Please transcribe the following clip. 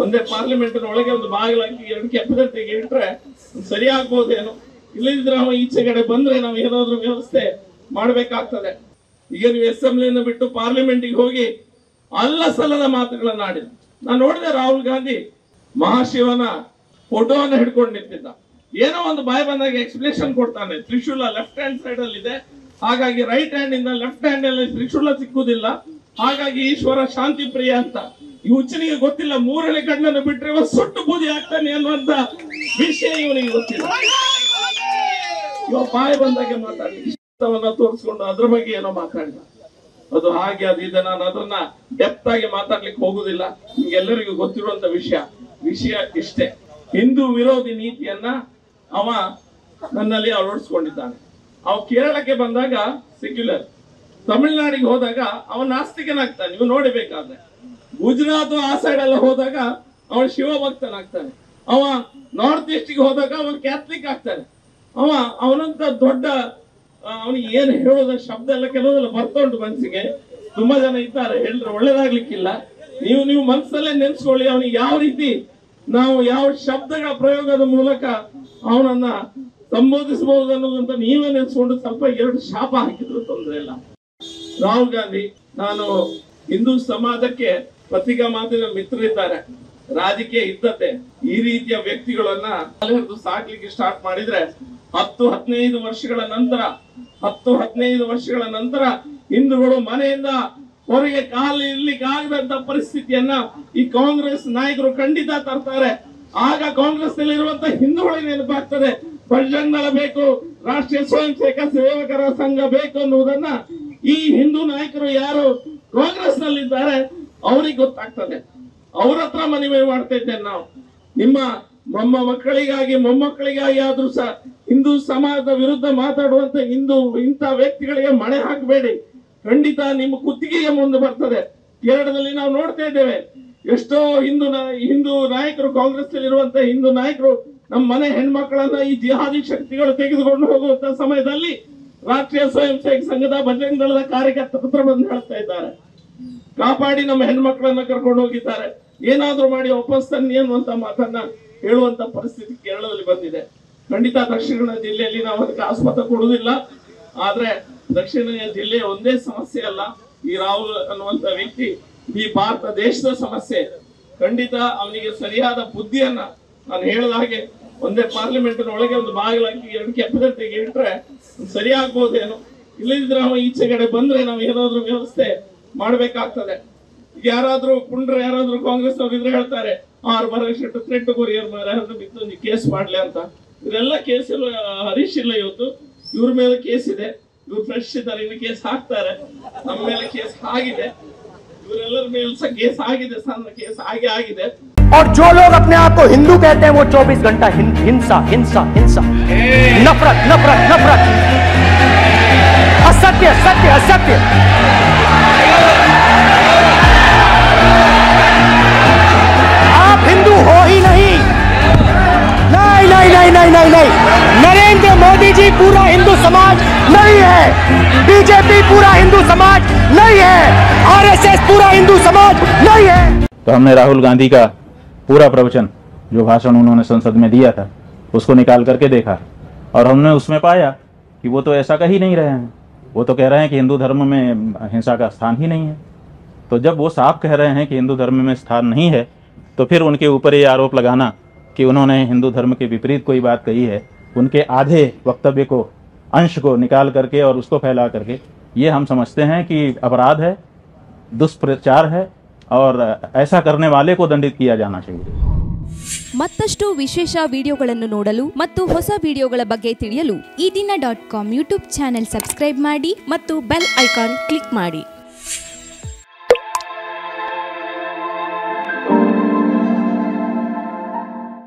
ಒಂದೇ ಪಾರ್ಲಿಮೆಂಟಿನ ಒಳಗೆ ಒಂದು ಬಾಗಿಲಾಕಿ 2 ಕೆಪ್ಪದಟ್ಟಿಗೆ ಇಟ್ರೆ ಸರಿ ಆಗ್ಬೋದೇನೋ. ಇಲ್ಲದಿದ್ರೆ ನಾವು ಈಚೆ ಕಡೆ ಬಂದ್ರೆ ನಾವು ಏನಾದ್ರೂ ವ್ಯವಸ್ಥೆ ಮಾಡ್ಬೇಕಾಗ್ತದೆ. ಈಗ ನೀವು ಅಸೆಂಬ್ಲಿಯನ್ನು ಬಿಟ್ಟು ಪಾರ್ಲಿಮೆಂಟಿಗೆ ಹೋಗಿ ಅಲ್ಲ ಸಲ್ಲದ ಮಾತುಗಳನ್ನ ಆಡಿದ್ರು. ನಾನು ನೋಡಿದೆ ರಾಹುಲ್ ಗಾಂಧಿ ಮಹಾಶಿವನ ಫೋಟೋವನ್ನು ಹಿಡ್ಕೊಂಡು ನಿಂತಿದ್ದ. ಏನೋ ಒಂದು ಬಾಯಿ ಬಂದಾಗ ಎಕ್ಸ್ಪ್ಲೇಷನ್ ಕೊಡ್ತಾನೆ. ತ್ರಿಶೂಲ ಲೆಫ್ಟ್ ಹ್ಯಾಂಡ್ ಸೈಡ್ ಅಲ್ಲಿ ಇದೆ, ಹಾಗಾಗಿ ರೈಟ್ ಹ್ಯಾಂಡ್ ಇಂದ ಲೆಫ್ಟ್ ಹ್ಯಾಂಡ್ ಅಲ್ಲಿ ತ್ರಿಶೂಲ ಸಿಕ್ಕುದಿಲ್ಲ, ಹಾಗಾಗಿ ಈಶ್ವರ ಶಾಂತಿ ಪ್ರಿಯ ಅಂತ. ಈ ಹುಚ್ಚನಿಗೆ ಗೊತ್ತಿಲ್ಲ, 3 ಕಣ್ಣನ್ನು ಬಿಟ್ರೆ ಇವ ಸುಟ್ಟು ಬೂದಿ ಆಗ್ತಾನೆ ಅನ್ನುವಂತ ವಿಷಯ ಇವನಿಗೆ ಗೊತ್ತಿಲ್ಲ. ಇವ ಬಾಯಿ ಬಂದಾಗೆ ಮಾತಾಡಿ ಇಷ್ಟವನ್ನ ತೋರಿಸ್ಕೊಂಡು ಅದ್ರ ಬಗ್ಗೆ ಏನೋ ಮಾತಾಡಿದ. ಅದು ಹಾಗೆ ಅದು ಇದೆ. ನಾನು ಅದನ್ನ ಡೆಪ್ತ್ ಆಗಿ ಮಾತಾಡ್ಲಿಕ್ಕೆ ಹೋಗುದಿಲ್ಲ. ನಿಮ್ಗೆಲ್ಲರಿಗೂ ಗೊತ್ತಿರುವಂತ ವಿಷಯ ಇಷ್ಟೇ. ಹಿಂದೂ ವಿರೋಧಿ ನೀತಿಯನ್ನ ಅವ ನನ್ನಲ್ಲಿ ಅಳವಡಿಸ್ಕೊಂಡಿದ್ದಾನೆ. ಅವ ಕೇರಳಕ್ಕೆ ಬಂದಾಗ ಸೆಕ್ಯುಲರ್, ತಮಿಳುನಾಡಿಗೆ ಹೋದಾಗ ಅವ ನಾಸ್ತಿಕನಾಗ್ತಾನೆ. ನೀವು ನೋಡಬೇಕಾದ್ರೆ ಗುಜರಾತ್ ಆ ಸೈಡ್ ಎಲ್ಲ ಹೋದಾಗ ಅವನು ಶಿವಭಕ್ತನಾಗ್ತಾನೆ. ಅವ ನಾರ್ತ್ ಈಸ್ಟ್ಗೆ ಹೋದಾಗ ಅವನು ಕ್ಯಾಥಲಿಕ್ ಆಗ್ತಾನೆ. ಅವನಂತ ದೊಡ್ಡ ಅವನಿಗೆ ಏನು ಹೇಳೋದ ಶಬ್ದ ಎಲ್ಲ ಕೆಲವುದೆಲ್ಲ ಬರ್ತಾ ಉಂಟು ಮನಸ್ಸಿಗೆ. ತುಂಬಾ ಜನ ಇದ್ದಾರೆ, ಹೇಳಿದ್ರೆ ಒಳ್ಳೇದಾಗ್ಲಿಕ್ಕಿಲ್ಲ. ನೀವು ಮನಸ್ಸಲ್ಲೇ ನೆನ್ಸ್ಕೊಳ್ಳಿ, ಅವನಿಗೆ ಯಾವ ರೀತಿ ನಾವು ಯಾವ ಶಬ್ದಗಳ ಪ್ರಯೋಗದ ಮೂಲಕ ಅವನನ್ನ ಸಂಬೋಧಿಸಬಹುದು ಅನ್ನೋದಂತ ನೀವೇ ನೆನ್ಸ್ಕೊಂಡು ಸ್ವಲ್ಪ 2 ಶಾಪ ಹಾಕಿದ್ರು ತೊಂದರೆ ಇಲ್ಲ. ರಾಹುಲ್ ಗಾಂಧಿ, ನಾನು ಹಿಂದೂ ಸಮಾಜಕ್ಕೆ ಪತ್ರಿಕಾ ಮಾಧ್ಯಮ ಮಿತ್ರರಿದ್ದಾರೆ, ರಾಜಕೀಯ ಇದ್ದತೆ ಈ ರೀತಿಯ ವ್ಯಕ್ತಿಗಳನ್ನ ಸಾಕ್ಲಿಕ್ಕೆ ಸ್ಟಾರ್ಟ್ ಮಾಡಿದ್ರೆ 10-15 ವರ್ಷಗಳ ನಂತರ ಹಿಂದೂಗಳು ಮನೆಯಿಂದ ಹೊರಗೆ ಕಾಲು ಇರ್ಲಿಕ್ಕೆ ಆಗದಂತ ಪರಿಸ್ಥಿತಿಯನ್ನ ಈ ಕಾಂಗ್ರೆಸ್ ನಾಯಕರು ಖಂಡಿತ ತರ್ತಾರೆ. ಆಗ ಕಾಂಗ್ರೆಸ್ ನಲ್ಲಿರುವಂತ ಹಿಂದೂಗಳಿಗೆ ನೆನಪಾಗ್ತದೆ, ಬಜರಂಗ ದಳ ಬೇಕು, ರಾಷ್ಟ್ರೀಯ ಸ್ವಯಂ ಸೇವಕರ ಸಂಘ ಬೇಕು ಅನ್ನುವುದನ್ನ ಈ ಹಿಂದೂ ನಾಯಕರು ಯಾರು ಕಾಂಗ್ರೆಸ್ ನಲ್ಲಿದ್ದಾರೆ ಅವ್ರಿಗೆ ಗೊತ್ತಾಗ್ತದೆ. ಅವ್ರ ಹತ್ರ ಮನವಿ ಮಾಡ್ತಾ ಇದ್ದೇನೆ ನಾವು, ನಿಮ್ಮ ಮೊಮ್ಮಕ್ಕಳಿಗಾಗಿ ಆದ್ರೂ ಸಹ ಹಿಂದೂ ಸಮಾಜದ ವಿರುದ್ಧ ಮಾತಾಡುವಂತ ಇಂಥ ವ್ಯಕ್ತಿಗಳಿಗೆ ಮಣೆ ಹಾಕಬೇಡಿ. ಖಂಡಿತ ನಿಮ್ಮ ಕುತ್ತಿಗೆಗೆ ಮುಂದೆ ಬರ್ತದೆ. ಕೇರಳದಲ್ಲಿ ನಾವು ನೋಡ್ತಾ ಇದ್ದೇವೆ, ಎಷ್ಟೋ ಹಿಂದೂ ನಾಯಕರು, ಕಾಂಗ್ರೆಸ್ ಇರುವಂತ ಹಿಂದೂ ನಾಯಕರು ನಮ್ಮ ಮನೆ ಹೆಣ್ಮಕ್ಕಳನ್ನ ಈ ಜಿಹಾದಿ ಶಕ್ತಿಗಳು ತೆಗೆದುಕೊಂಡು ಹೋಗುವಂತ ಸಮಯದಲ್ಲಿ ರಾಷ್ಟ್ರೀಯ ಸ್ವಯಂ ಸೇವಕ ಸಂಘದ ಬಜರಂಗ ದಳದ ಕಾರ್ಯಕರ್ತರ ಹತ್ರ ಬಂದು ಹೇಳ್ತಾ ಇದ್ದಾರೆ, ಕಾಪಾಡಿ ನಮ್ಮ ಹೆಣ್ಮಕ್ಳನ್ನ ಕರ್ಕೊಂಡು ಹೋಗಿದ್ದಾರೆ, ಏನಾದ್ರೂ ಮಾಡಿ ವಾಪಸ್ ತನ್ನಿ ಅನ್ನುವಂತ ಮಾತನ್ನ ಹೇಳುವಂತ ಪರಿಸ್ಥಿತಿ ಕೇರಳದಲ್ಲಿ ಬಂದಿದೆ. ಖಂಡಿತ ದಕ್ಷಿಣ ಕನ್ನಡ ಜಿಲ್ಲೆಯಲ್ಲಿ ನಾವು ಅದಕ್ಕೆ ಆಸ್ಪದ ಕೊಡುವುದಿಲ್ಲ. ಆದ್ರೆ ದಕ್ಷಿಣ ಕನ್ನಡ ಜಿಲ್ಲೆಯ ಒಂದೇ ಸಮಸ್ಯೆ ಅಲ್ಲ, ಈ ರಾಹುಲ್ ಅನ್ನುವಂತ ವ್ಯಕ್ತಿ ಈ ಭಾರತ ದೇಶದ ಸಮಸ್ಯೆ. ಖಂಡಿತ ಅವನಿಗೆ ಸರಿಯಾದ ಬುದ್ಧಿಯನ್ನ, ನಾನು ಹೇಳಿದ ಹಾಗೆ ಒಂದೇ ಪಾರ್ಲಿಮೆಂಟಿನ ಒಳಗೆ ಒಂದು ಬಾಗಿಲಾಕಿ 2 ಕೆಪ್ಪದಟ್ಟಿಗೆ ಇಟ್ರೆ ಸರಿ ಆಗ್ಬೋದೇನೋ. ಇಲ್ಲದಿದ್ರೆ ನಾವು ಈಚೆ ಕಡೆ ಬಂದ್ರೆ ನಾವು ಏನಾದ್ರೂ ವ್ಯವಸ್ಥೆ ಮಾಡ್ಬೇಕಾಗ್ತದೆ. ಯಾರಾದ್ರೂ ಪುಂಡ್ರ ಯಾರಾದ್ರೂ ಕಾಂಗ್ರೆಸ್ ಅವ್ರು ಇದ್ರೆ ಹೇಳ್ತಾರೆ 6 ಬರಷ್ಟು ಥ್ರೆಟ್ ಕೊರಿಯರ್ ಯಾರಾದ್ರೂ ಬಿತ್ತೊಂದು ಕೇಸ್ ಮಾಡ್ಲಿ ಅಂತ. ಇವರೆಲ್ಲ ಕೇಸ್ ಇಲ್ಲ, ಹರೀಶ್ ಇಲ್ಲ ಇವತ್ತು, ಇವ್ರ ಮೇಲೆ ಕೇಸ್ ಇದೆ, ಇವ್ರು ಫ್ರೆಶ್ ಇದ್ದಾರೆ, ಇನ್ನು ಕೇಸ್ ಹಾಕ್ತಾರೆ. ನಮ್ಮ ಮೇಲೆ ಕೇಸ್ ಆಗಿದೆ, ಇವರೆಲ್ಲರ ಮೇಲೆ ಸಹ ಕೇಸ್ ಆಗಿದೆ, ಸಣ್ಣ ಕೇಸ್ ಆಗಿದೆ. और जो लोग अपने आप को हिंदू कहते हैं वो 24 घंटा हिंसा हिंसा हिंसा, नफरत नफरत नफरत, असत्य सत्य असत्य। आप हिंदू हो ही नहीं, नहीं नहीं नहीं नहीं नहीं नहीं। नरेंद्र मोदी जी पूरा हिंदू समाज नहीं है, बीजेपी पूरा हिंदू समाज नहीं है, आरएसएस पूरा हिंदू समाज नहीं है। तो हमने राहुल गांधी का पूरा प्रवचन, जो भाषण उन्होंने संसद में दिया था, उसको निकाल करके देखा और हमने उसमें पाया कि वो तो ऐसा कह ही नहीं रहे हैं। वो तो कह रहे हैं कि हिंदू धर्म में हिंसा का स्थान ही नहीं है। तो जब वो साफ कह रहे हैं कि हिंदू धर्म में स्थान नहीं है, तो फिर उनके ऊपर ये आरोप लगाना कि उन्होंने हिंदू धर्म के विपरीत कोई बात कही है, उनके आधे वक्तव्य को, अंश को निकाल करके और उसको फैला करके, ये हम समझते हैं कि अपराध है, दुष्प्रचार है और ऐसा करने वाले को दंडित किया जाना चाहिए। ಮತ್ತಷ್ಟು ವಿಶೇಷ ವಿಡಿಯೋಗಳನ್ನು ನೋಡಲು ಮತ್ತು ಹೊಸ ವಿಡಿಯೋಗಳ ಬಗ್ಗೆ ತಿಳಿಯಲು ಈ ದಿನ .com ಯೂಟ್ಯೂಬ್ ಚಾನೆಲ್ ಸಬ್ಸ್ಕ್ರೈಬ್ ಮಾಡಿ ಮತ್ತು ಬೆಲ್ ಐಕಾನ್ ಕ್ಲಿಕ್ ಮಾಡಿ.